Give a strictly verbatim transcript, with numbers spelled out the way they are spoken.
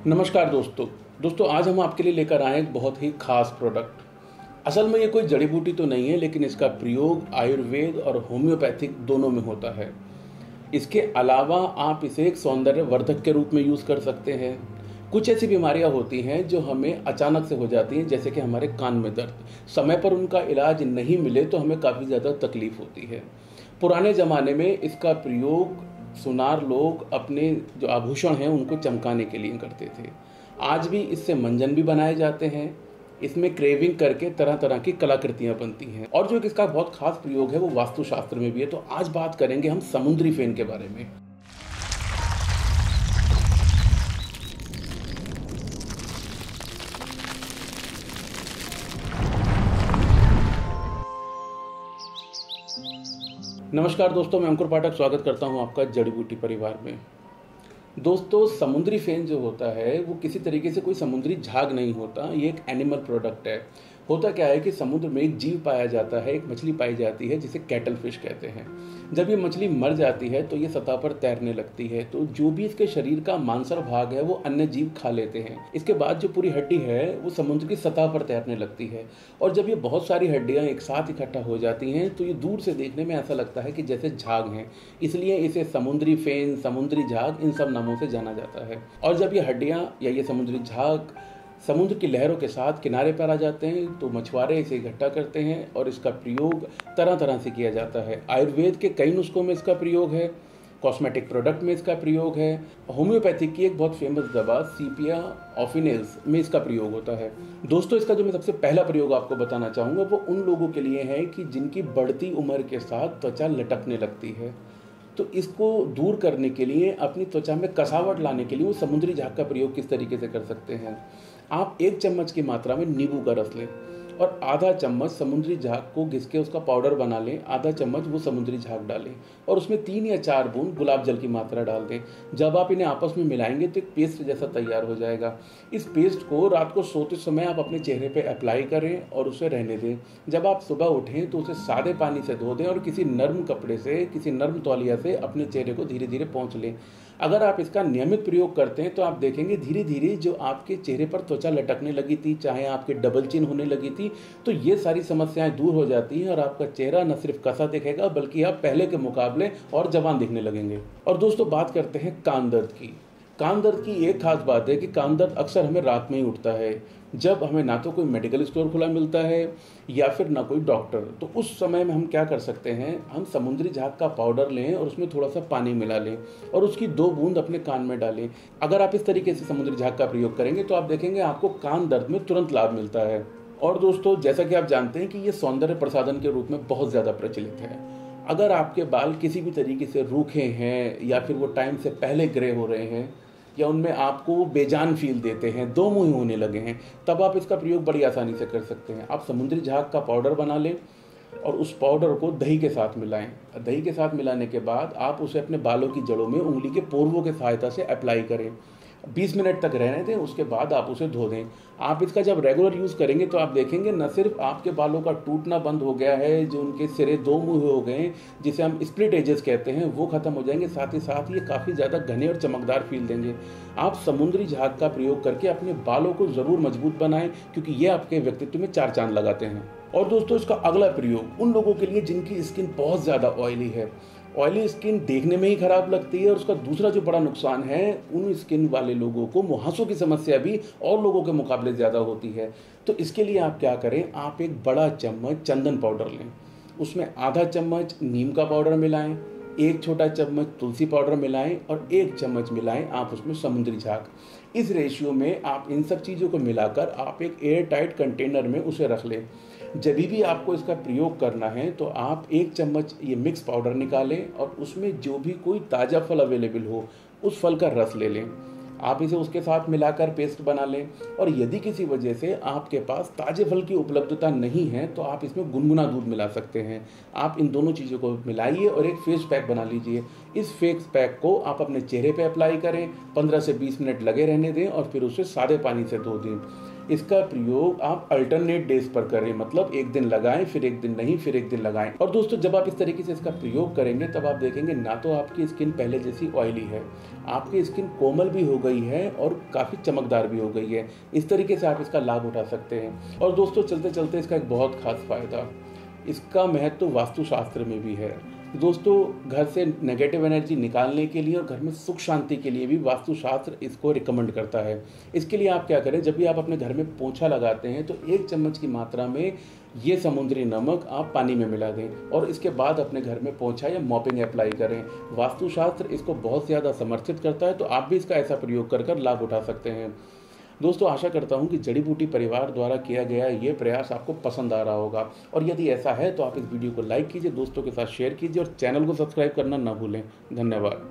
नमस्कार दोस्तों दोस्तों आज हम आपके लिए लेकर आए एक बहुत ही खास प्रोडक्ट। असल में ये कोई जड़ी बूटी तो नहीं है, लेकिन इसका प्रयोग आयुर्वेद और होम्योपैथिक दोनों में होता है। इसके अलावा आप इसे एक सौंदर्य वर्धक के रूप में यूज़ कर सकते हैं। कुछ ऐसी बीमारियां होती हैं जो हमें अचानक से हो जाती हैं, जैसे कि हमारे कान में दर्द। समय पर उनका इलाज नहीं मिले तो हमें काफ़ी ज़्यादा तकलीफ होती है। पुराने ज़माने में इसका प्रयोग सुनार लोग अपने जो आभूषण हैं उनको चमकाने के लिए करते थे। आज भी इससे मंजन भी बनाए जाते हैं। इसमें क्रेविंग करके तरह तरह की कलाकृतियां बनती हैं, और जो इसका बहुत खास प्रयोग है वो वास्तुशास्त्र में भी है। तो आज बात करेंगे हम समुद्री फेन के बारे में। नमस्कार दोस्तों, मैं अंकुर पाठक स्वागत करता हूं आपका जड़ी बूटी परिवार में। दोस्तों, समुद्री फेन जो होता है वो किसी तरीके से कोई समुद्री झाग नहीं होता, ये एक एनिमल प्रोडक्ट है। होता क्या है कि समुद्र में एक जीव पाया जाता है, एक मछली पाई जाती है जिसे कैटल फिश कहते हैं। जब ये मछली मर जाती है तो ये सतह पर तैरने लगती है, तो जो भी इसके शरीर का मांसर भाग है वो अन्य जीव खा लेते हैं। इसके बाद जो पूरी हड्डी है वो समुद्र की सतह पर तैरने लगती है, और जब ये बहुत सारी हड्डियां एक साथ इकट्ठा हो जाती हैं तो ये दूर से देखने में ऐसा लगता है कि जैसे झाग हैं। इसलिए इसे समुद्री फेन, समुद्री झाग, इन सब नामों से जाना जाता है। और जब ये हड्डियां या ये समुद्री झाग समुद्र की लहरों के साथ किनारे पर आ जाते हैं तो मछुआरे इसे इकट्ठा करते हैं, और इसका प्रयोग तरह तरह से किया जाता है। आयुर्वेद के कई नुस्खों में इसका प्रयोग है, कॉस्मेटिक प्रोडक्ट में इसका प्रयोग है, होम्योपैथिक की एक बहुत फेमस दवा सीपिया ऑफिनेल्स में इसका प्रयोग होता है। दोस्तों, इसका जो मैं सबसे पहला प्रयोग आपको बताना चाहूँगा वो उन लोगों के लिए है कि जिनकी बढ़ती उम्र के साथ त्वचा लटकने लगती है। तो इसको दूर करने के लिए, अपनी त्वचा में कसावट लाने के लिए वो समुद्री झाग का प्रयोग किस तरीके से कर सकते हैं। आप एक चम्मच की मात्रा में नींबू का रस लें और आधा चम्मच समुद्री झाग को घिस के उसका पाउडर बना लें। आधा चम्मच वो समुद्री झाग डालें और उसमें तीन या चार बूंद गुलाब जल की मात्रा डाल दें। जब आप इन्हें आपस में मिलाएंगे तो एक पेस्ट जैसा तैयार हो जाएगा। इस पेस्ट को रात को सोते समय आप अपने चेहरे पे अप्लाई करें और उसे रहने दें। जब आप सुबह उठें तो उसे सादे पानी से धो दें और किसी नर्म कपड़े से, किसी नर्म तौलिया से अपने चेहरे को धीरे धीरे पोंछ लें। अगर आप इसका नियमित प्रयोग करते हैं तो आप देखेंगे धीरे धीरे जो आपके चेहरे पर त्वचा लटकने लगी थी, चाहे आपके डबल चिन होने लगी थी, तो ये सारी समस्याएं दूर हो जाती हैं और आपका चेहरा न सिर्फ कसा दिखेगा बल्कि आप पहले के मुकाबले और जवान दिखने लगेंगे। और दोस्तों, बात करते हैं कान दर्द की। कान दर्द की एक खास बात है कि कान दर्द अक्सर हमें रात में ही उठता है, जब हमें ना तो कोई मेडिकल स्टोर खुला मिलता है या फिर ना कोई डॉक्टर। तो उस समय में हम क्या कर सकते हैं, हम समुद्री झाग का पाउडर लें और उसमें थोड़ा सा पानी मिला लें और उसकी दो बूंद अपने कान में डालें। अगर आप इस तरीके से समुद्री झाग का प्रयोग करेंगे तो आप देखेंगे आपको कान दर्द में तुरंत लाभ मिलता है। और दोस्तों, जैसा कि आप जानते हैं कि ये सौंदर्य प्रसाधन के रूप में बहुत ज़्यादा प्रचलित है। अगर आपके बाल किसी भी तरीके से रूखे हैं या फिर वो टाइम से पहले ग्रे हो रहे हैं या उनमें आपको बेजान फील देते हैं, दो मुंह होने लगे हैं, तब आप इसका प्रयोग बड़ी आसानी से कर सकते हैं। आप समुद्री झाग का पाउडर बना लें और उस पाउडर को दही के साथ मिलाएं। दही के साथ मिलाने के बाद आप उसे अपने बालों की जड़ों में उंगली के पोर्वों की सहायता से अप्लाई करें। बीस मिनट तक रहने दें, उसके बाद आप उसे धो दें। आप इसका जब रेगुलर यूज़ करेंगे तो आप देखेंगे न सिर्फ आपके बालों का टूटना बंद हो गया है, जो उनके सिरे दो मुँह हो गए हैं जिसे हम स्प्लिट एजेस कहते हैं, वो खत्म हो जाएंगे। साथ ही साथ ये काफ़ी ज़्यादा घने और चमकदार फील देंगे। आप समुद्री झाग का प्रयोग करके अपने बालों को ज़रूर मजबूत बनाएं, क्योंकि ये आपके व्यक्तित्व में चार चांद लगाते हैं। और दोस्तों, इसका अगला प्रयोग उन लोगों के लिए जिनकी स्किन बहुत ज़्यादा ऑयली है। ऑयली स्किन देखने में ही खराब लगती है, और उसका दूसरा जो बड़ा नुकसान है, उन स्किन वाले लोगों को मुहासों की समस्या भी और लोगों के मुकाबले ज़्यादा होती है। तो इसके लिए आप क्या करें, आप एक बड़ा चम्मच चंदन पाउडर लें, उसमें आधा चम्मच नीम का पाउडर मिलाएं, एक छोटा चम्मच तुलसी पाउडर मिलाएं और एक चम्मच मिलाएं आप उसमें समुद्री झाग। इस रेशियो में आप इन सब चीज़ों को मिलाकर आप एक एयर टाइट कंटेनर में उसे रख लें। जब भी आपको इसका प्रयोग करना है तो आप एक चम्मच ये मिक्स पाउडर निकालें और उसमें जो भी कोई ताज़ा फल अवेलेबल हो उस फल का रस ले लें। आप इसे उसके साथ मिलाकर पेस्ट बना लें। और यदि किसी वजह से आपके पास ताज़े फल की उपलब्धता नहीं है तो आप इसमें गुनगुना दूध मिला सकते हैं। आप इन दोनों चीज़ों को मिलाइए और एक फेस पैक बना लीजिए। इस फेस पैक को आप अपने चेहरे पे अप्लाई करें, पंद्रह से बीस मिनट लगे रहने दें और फिर उसे सादे पानी से धो दें। इसका प्रयोग आप अल्टरनेट डेज पर करें, मतलब एक दिन लगाएं फिर एक दिन नहीं, फिर एक दिन लगाएं। और दोस्तों जब आप इस तरीके से इसका प्रयोग करेंगे तब आप देखेंगे ना तो आपकी स्किन पहले जैसी ऑयली है, आपकी स्किन कोमल भी हो गई है और काफ़ी चमकदार भी हो गई है। इस तरीके से आप इसका लाभ उठा सकते हैं। और दोस्तों चलते चलते इसका एक बहुत खास फायदा, इसका महत्व वास्तुशास्त्र में भी है। दोस्तों घर से नेगेटिव एनर्जी निकालने के लिए और घर में सुख शांति के लिए भी वास्तुशास्त्र इसको रिकमेंड करता है। इसके लिए आप क्या करें, जब भी आप अपने घर में पोंछा लगाते हैं तो एक चम्मच की मात्रा में ये समुद्री नमक आप पानी में मिला दें और इसके बाद अपने घर में पोंछा या मॉपिंग अप्लाई करें। वास्तुशास्त्र इसको बहुत ज़्यादा समर्थित करता है, तो आप भी इसका ऐसा प्रयोग कर कर लाभ उठा सकते हैं। दोस्तों आशा करता हूं कि जड़ी बूटी परिवार द्वारा किया गया ये प्रयास आपको पसंद आ रहा होगा, और यदि ऐसा है तो आप इस वीडियो को लाइक कीजिए, दोस्तों के साथ शेयर कीजिए और चैनल को सब्सक्राइब करना ना भूलें। धन्यवाद।